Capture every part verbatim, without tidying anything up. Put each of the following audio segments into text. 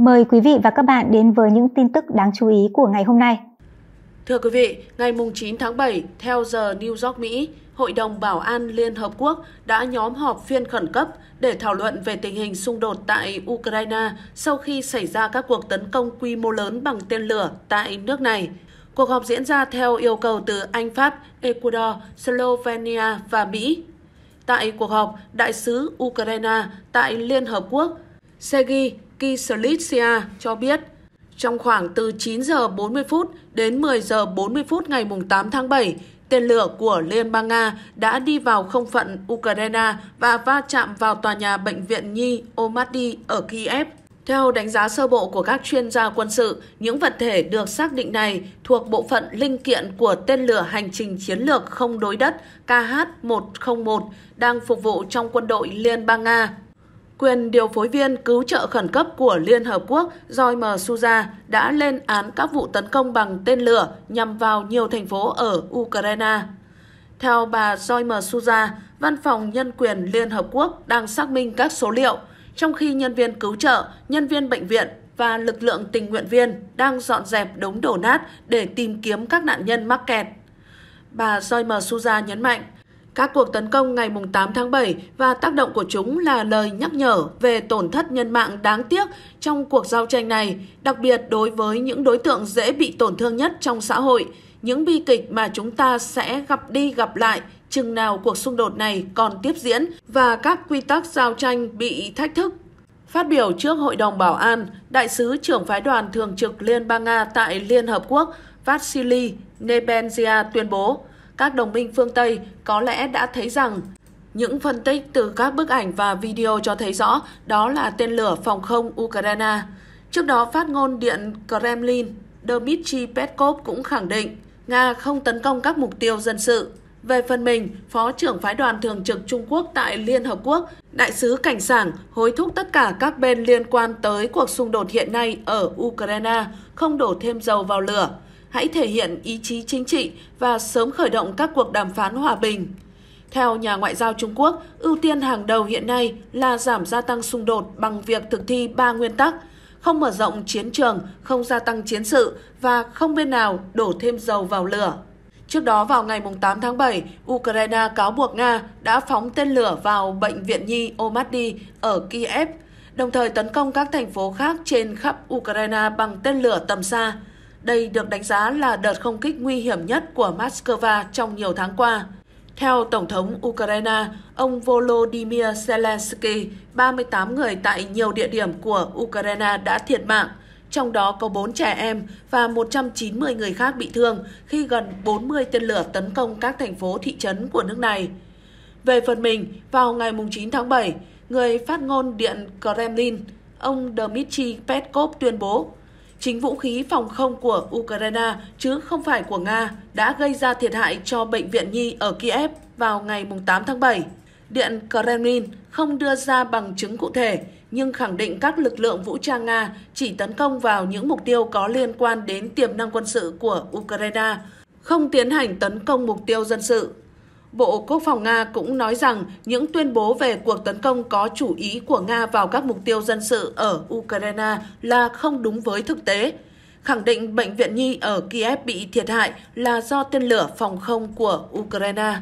Mời quý vị và các bạn đến với những tin tức đáng chú ý của ngày hôm nay. Thưa quý vị, ngày chín tháng bảy, theo giờ New York, Mỹ, Hội đồng Bảo an Liên Hợp Quốc đã nhóm họp phiên khẩn cấp để thảo luận về tình hình xung đột tại Ukraine sau khi xảy ra các cuộc tấn công quy mô lớn bằng tên lửa tại nước này. Cuộc họp diễn ra theo yêu cầu từ Anh, Pháp, Ecuador, Slovenia và Mỹ. Tại cuộc họp, Đại sứ Ukraine tại Liên Hợp Quốc Sergei Kyslytsya cho biết, trong khoảng từ chín giờ bốn mươi phút đến mười giờ bốn mươi phút ngày tám tháng bảy, tên lửa của Liên bang Nga đã đi vào không phận Ukraine và va chạm vào tòa nhà bệnh viện Nhi Ohmady ở Kiev. Theo đánh giá sơ bộ của các chuyên gia quân sự, những vật thể được xác định này thuộc bộ phận linh kiện của tên lửa hành trình chiến lược không đối đất K H một không một đang phục vụ trong quân đội Liên bang Nga. Quyền điều phối viên cứu trợ khẩn cấp của Liên Hợp Quốc Zoymer Suza đã lên án các vụ tấn công bằng tên lửa nhằm vào nhiều thành phố ở Ukraine. Theo bà Zoymer Suza, Văn phòng Nhân quyền Liên Hợp Quốc đang xác minh các số liệu, trong khi nhân viên cứu trợ, nhân viên bệnh viện và lực lượng tình nguyện viên đang dọn dẹp đống đổ nát để tìm kiếm các nạn nhân mắc kẹt. Bà Zoymer Suza nhấn mạnh, các cuộc tấn công ngày tám tháng bảy và tác động của chúng là lời nhắc nhở về tổn thất nhân mạng đáng tiếc trong cuộc giao tranh này, đặc biệt đối với những đối tượng dễ bị tổn thương nhất trong xã hội, những bi kịch mà chúng ta sẽ gặp đi gặp lại chừng nào cuộc xung đột này còn tiếp diễn và các quy tắc giao tranh bị thách thức. Phát biểu trước Hội đồng Bảo an, Đại sứ trưởng phái đoàn thường trực Liên bang Nga tại Liên Hợp Quốc Vasily Nebenzia tuyên bố, các đồng minh phương Tây có lẽ đã thấy rằng những phân tích từ các bức ảnh và video cho thấy rõ đó là tên lửa phòng không Ukraine. Trước đó, phát ngôn Điện Kremlin Dmitry Peskov cũng khẳng định Nga không tấn công các mục tiêu dân sự. Về phần mình, Phó trưởng phái đoàn thường trực Trung Quốc tại Liên Hợp Quốc, Đại sứ Cảnh sảng hối thúc tất cả các bên liên quan tới cuộc xung đột hiện nay ở Ukraine không đổ thêm dầu vào lửa. Hãy thể hiện ý chí chính trị và sớm khởi động các cuộc đàm phán hòa bình. Theo nhà ngoại giao Trung Quốc, ưu tiên hàng đầu hiện nay là giảm gia tăng xung đột bằng việc thực thi ba nguyên tắc: không mở rộng chiến trường, không gia tăng chiến sự và không bên nào đổ thêm dầu vào lửa. Trước đó vào ngày tám tháng bảy, Ukraine cáo buộc Nga đã phóng tên lửa vào bệnh viện Nhi Ohmady ở Kiev, đồng thời tấn công các thành phố khác trên khắp Ukraine bằng tên lửa tầm xa. Đây được đánh giá là đợt không kích nguy hiểm nhất của Moscow trong nhiều tháng qua. Theo Tổng thống Ukraine, ông Volodymyr Zelensky, ba mươi tám người tại nhiều địa điểm của Ukraine đã thiệt mạng, trong đó có bốn trẻ em và một trăm chín mươi người khác bị thương khi gần bốn mươi tên lửa tấn công các thành phố thị trấn của nước này. Về phần mình, vào ngày chín tháng bảy, người phát ngôn Điện Kremlin, ông Dmitry Peskov tuyên bố, chính vũ khí phòng không của Ukraine chứ không phải của Nga đã gây ra thiệt hại cho bệnh viện Nhi ở Kiev vào ngày tám tháng bảy. Điện Kremlin không đưa ra bằng chứng cụ thể, nhưng khẳng định các lực lượng vũ trang Nga chỉ tấn công vào những mục tiêu có liên quan đến tiềm năng quân sự của Ukraine, không tiến hành tấn công mục tiêu dân sự. Bộ Quốc phòng Nga cũng nói rằng những tuyên bố về cuộc tấn công có chủ ý của Nga vào các mục tiêu dân sự ở Ukraine là không đúng với thực tế, khẳng định bệnh viện Nhi ở Kiev bị thiệt hại là do tên lửa phòng không của Ukraine.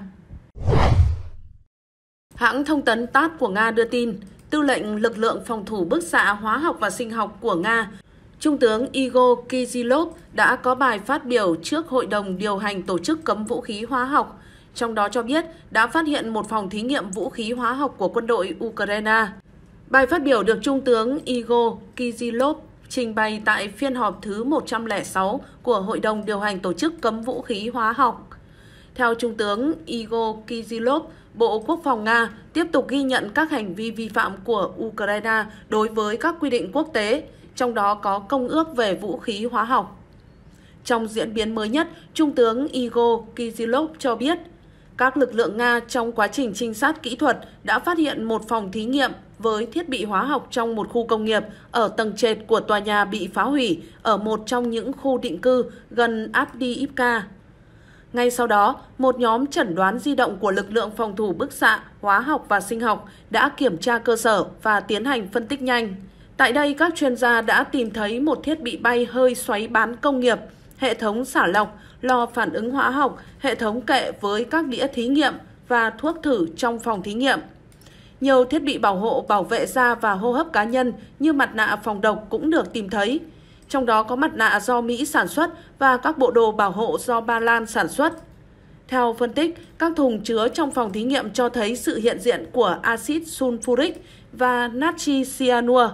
Hãng thông tấn tát của Nga đưa tin, Tư lệnh lực lượng phòng thủ bức xạ hóa học và sinh học của Nga, Trung tướng Igor Kizilov đã có bài phát biểu trước Hội đồng điều hành Tổ chức Cấm Vũ khí Hóa học, trong đó cho biết đã phát hiện một phòng thí nghiệm vũ khí hóa học của quân đội Ukraine. Bài phát biểu được Trung tướng Igor Kizilov trình bày tại phiên họp thứ một trăm lẻ sáu của Hội đồng điều hành Tổ chức Cấm Vũ khí Hóa học. Theo Trung tướng Igor Kizilov, Bộ Quốc phòng Nga tiếp tục ghi nhận các hành vi vi phạm của Ukraine đối với các quy định quốc tế, trong đó có Công ước về vũ khí hóa học. Trong diễn biến mới nhất, Trung tướng Igor Kizilov cho biết, các lực lượng Nga trong quá trình trinh sát kỹ thuật đã phát hiện một phòng thí nghiệm với thiết bị hóa học trong một khu công nghiệp ở tầng trệt của tòa nhà bị phá hủy ở một trong những khu định cư gần Avdiivka. Ngay sau đó, một nhóm chẩn đoán di động của lực lượng phòng thủ bức xạ, hóa học và sinh học đã kiểm tra cơ sở và tiến hành phân tích nhanh. Tại đây, các chuyên gia đã tìm thấy một thiết bị bay hơi xoáy bán công nghiệp, hệ thống xả lọc, lò phản ứng hóa học, hệ thống kệ với các đĩa thí nghiệm và thuốc thử trong phòng thí nghiệm. Nhiều thiết bị bảo hộ bảo vệ da và hô hấp cá nhân như mặt nạ phòng độc cũng được tìm thấy. Trong đó có mặt nạ do Mỹ sản xuất và các bộ đồ bảo hộ do Ba Lan sản xuất. Theo phân tích, các thùng chứa trong phòng thí nghiệm cho thấy sự hiện diện của axit sulfuric và natri cyanua,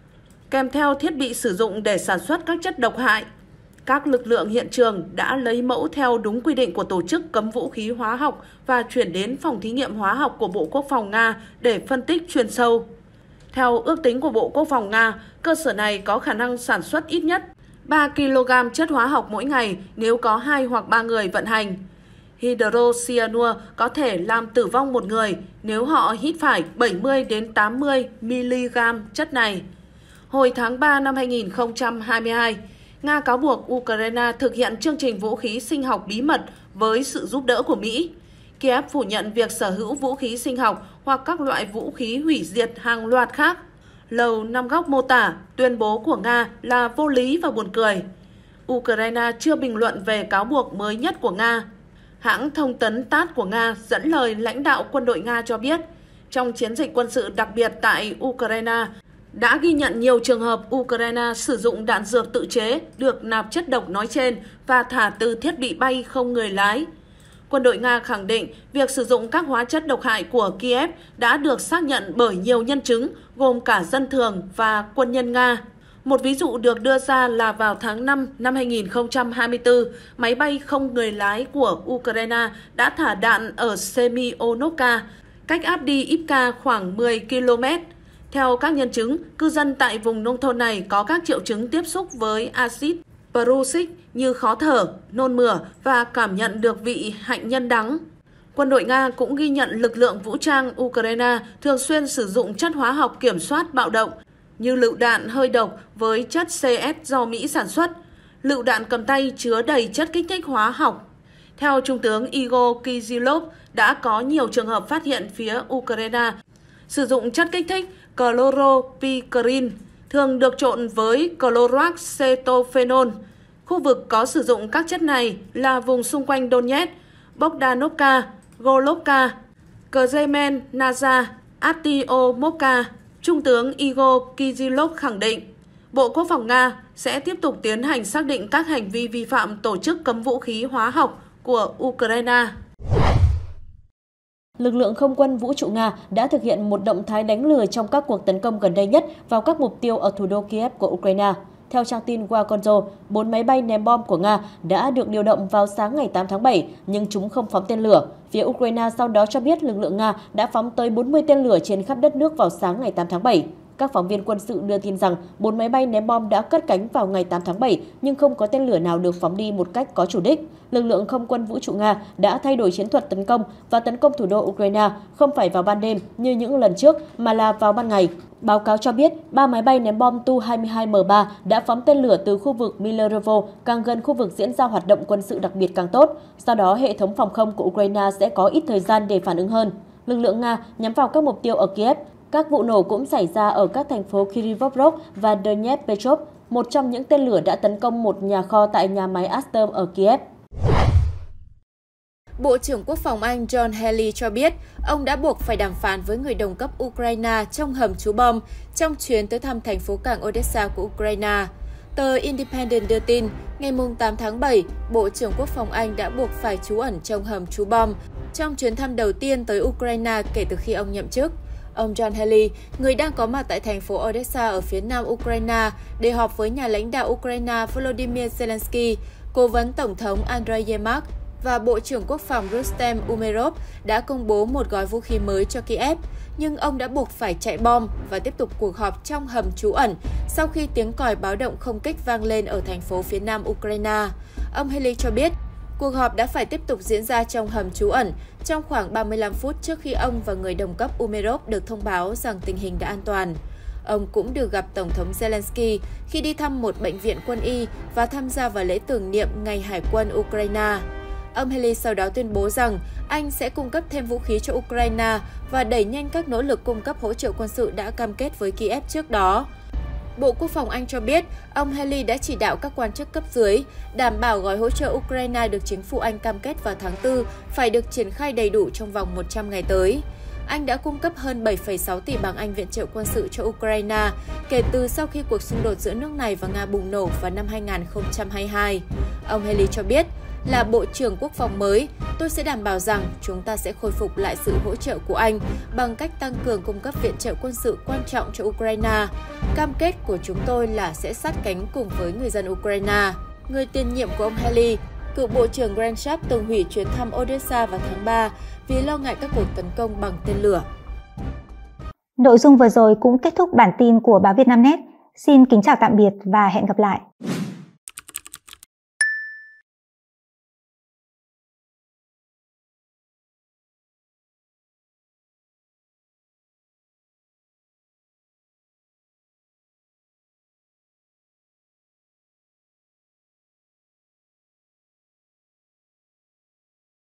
kèm theo thiết bị sử dụng để sản xuất các chất độc hại. Các lực lượng hiện trường đã lấy mẫu theo đúng quy định của Tổ chức Cấm Vũ khí Hóa học và chuyển đến phòng thí nghiệm hóa học của Bộ Quốc phòng Nga để phân tích chuyên sâu. Theo ước tính của Bộ Quốc phòng Nga, cơ sở này có khả năng sản xuất ít nhất ba ki lô gam chất hóa học mỗi ngày nếu có hai hoặc ba người vận hành. Hydrocyanua có thể làm tử vong một người nếu họ hít phải bảy mươi đến tám mươi mi-li-gam chất này. Hồi tháng ba năm hai nghìn không trăm hai mươi hai, Nga cáo buộc Ukraine thực hiện chương trình vũ khí sinh học bí mật với sự giúp đỡ của Mỹ. Kiev phủ nhận việc sở hữu vũ khí sinh học hoặc các loại vũ khí hủy diệt hàng loạt khác. Lầu Năm Góc mô tả tuyên bố của Nga là vô lý và buồn cười. Ukraine chưa bình luận về cáo buộc mới nhất của Nga. Hãng thông tấn tát của Nga dẫn lời lãnh đạo quân đội Nga cho biết, trong chiến dịch quân sự đặc biệt tại Ukraine, đã ghi nhận nhiều trường hợp Ukraine sử dụng đạn dược tự chế được nạp chất độc nói trên và thả từ thiết bị bay không người lái. Quân đội Nga khẳng định việc sử dụng các hóa chất độc hại của Kiev đã được xác nhận bởi nhiều nhân chứng, gồm cả dân thường và quân nhân Nga. Một ví dụ được đưa ra là vào tháng năm năm hai nghìn không trăm hai mươi tư, máy bay không người lái của Ukraine đã thả đạn ở Semyonovka, cách áp đi Ivka khoảng mười ki lô mét. Theo các nhân chứng, cư dân tại vùng nông thôn này có các triệu chứng tiếp xúc với axit prussic như khó thở, nôn mửa và cảm nhận được vị hạnh nhân đắng. Quân đội Nga cũng ghi nhận lực lượng vũ trang Ukraine thường xuyên sử dụng chất hóa học kiểm soát bạo động, như lựu đạn hơi độc với chất xê ét do Mỹ sản xuất, lựu đạn cầm tay chứa đầy chất kích thích hóa học. Theo Trung tướng Igor Kizilov, đã có nhiều trường hợp phát hiện phía Ukraine sử dụng chất kích thích chloropicrin, thường được trộn với chloracetophenol. Khu vực có sử dụng các chất này là vùng xung quanh Donetsk, Bogdanovka, Golovka, Kremennaza, Artyomovka. Trung tướng Igor Kizilov khẳng định, Bộ Quốc phòng Nga sẽ tiếp tục tiến hành xác định các hành vi vi phạm Tổ chức Cấm Vũ khí Hóa học của Ukraine. Lực lượng không quân vũ trụ Nga đã thực hiện một động thái đánh lừa trong các cuộc tấn công gần đây nhất vào các mục tiêu ở thủ đô Kiev của Ukraine. Theo trang tin Wakonzo, bốn máy bay ném bom của Nga đã được điều động vào sáng ngày tám tháng bảy, nhưng chúng không phóng tên lửa. Phía Ukraine sau đó cho biết lực lượng Nga đã phóng tới bốn mươi tên lửa trên khắp đất nước vào sáng ngày tám tháng bảy. Các phóng viên quân sự đưa tin rằng bốn máy bay ném bom đã cất cánh vào ngày tám tháng bảy, nhưng không có tên lửa nào được phóng đi một cách có chủ đích. Lực lượng không quân vũ trụ Nga đã thay đổi chiến thuật tấn công và tấn công thủ đô Ukraine không phải vào ban đêm như những lần trước mà là vào ban ngày. Báo cáo cho biết, ba máy bay ném bom Tu hai mươi hai M ba đã phóng tên lửa từ khu vực Milerovo, càng gần khu vực diễn ra hoạt động quân sự đặc biệt càng tốt. Sau đó, hệ thống phòng không của Ukraine sẽ có ít thời gian để phản ứng hơn. Lực lượng Nga nhắm vào các mục tiêu ở Kiev. Các vụ nổ cũng xảy ra ở các thành phố Kryvyi-Rih và Dnipropetrovsk. Một trong những tên lửa đã tấn công một nhà kho tại nhà máy Alstom ở Kiev. Bộ trưởng Quốc phòng Anh John Healey cho biết ông đã buộc phải đàm phán với người đồng cấp Ukraine trong hầm trú bom trong chuyến tới thăm thành phố cảng Odessa của Ukraine. Tờ Independent đưa tin, ngày tám tháng bảy, Bộ trưởng Quốc phòng Anh đã buộc phải trú ẩn trong hầm trú bom trong chuyến thăm đầu tiên tới Ukraine kể từ khi ông nhậm chức. Ông John Healey, người đang có mặt tại thành phố Odessa ở phía nam Ukraine để họp với nhà lãnh đạo Ukraine Volodymyr Zelensky, cố vấn Tổng thống Andriy Yermak và Bộ trưởng Quốc phòng Rustem Umerov đã công bố một gói vũ khí mới cho Kiev, nhưng ông đã buộc phải chạy bom và tiếp tục cuộc họp trong hầm trú ẩn sau khi tiếng còi báo động không kích vang lên ở thành phố phía nam Ukraine. Ông Healey cho biết, cuộc họp đã phải tiếp tục diễn ra trong hầm trú ẩn trong khoảng ba mươi lăm phút trước khi ông và người đồng cấp Umerov được thông báo rằng tình hình đã an toàn. Ông cũng được gặp Tổng thống Zelensky khi đi thăm một bệnh viện quân y và tham gia vào lễ tưởng niệm Ngày Hải quân Ukraine. Ông Healey sau đó tuyên bố rằng Anh sẽ cung cấp thêm vũ khí cho Ukraine và đẩy nhanh các nỗ lực cung cấp hỗ trợ quân sự đã cam kết với Kiev trước đó. Bộ Quốc phòng Anh cho biết, ông Healey đã chỉ đạo các quan chức cấp dưới đảm bảo gói hỗ trợ Ukraine được chính phủ Anh cam kết vào tháng tư phải được triển khai đầy đủ trong vòng một trăm ngày tới. Anh đã cung cấp hơn bảy phẩy sáu tỷ bảng Anh viện trợ quân sự cho Ukraine kể từ sau khi cuộc xung đột giữa nước này và Nga bùng nổ vào năm hai nghìn không trăm hai mươi hai. Ông Healey cho biết, là Bộ trưởng Quốc phòng mới, tôi sẽ đảm bảo rằng chúng ta sẽ khôi phục lại sự hỗ trợ của Anh bằng cách tăng cường cung cấp viện trợ quân sự quan trọng cho Ukraine. Cam kết của chúng tôi là sẽ sát cánh cùng với người dân Ukraine. Người tiền nhiệm của ông Healey, cựu Bộ trưởng Grant Shapps từng hủy chuyến thăm Odessa vào tháng ba vì lo ngại các cuộc tấn công bằng tên lửa. Nội dung vừa rồi cũng kết thúc bản tin của Báo Vietnamnet. Xin kính chào tạm biệt và hẹn gặp lại.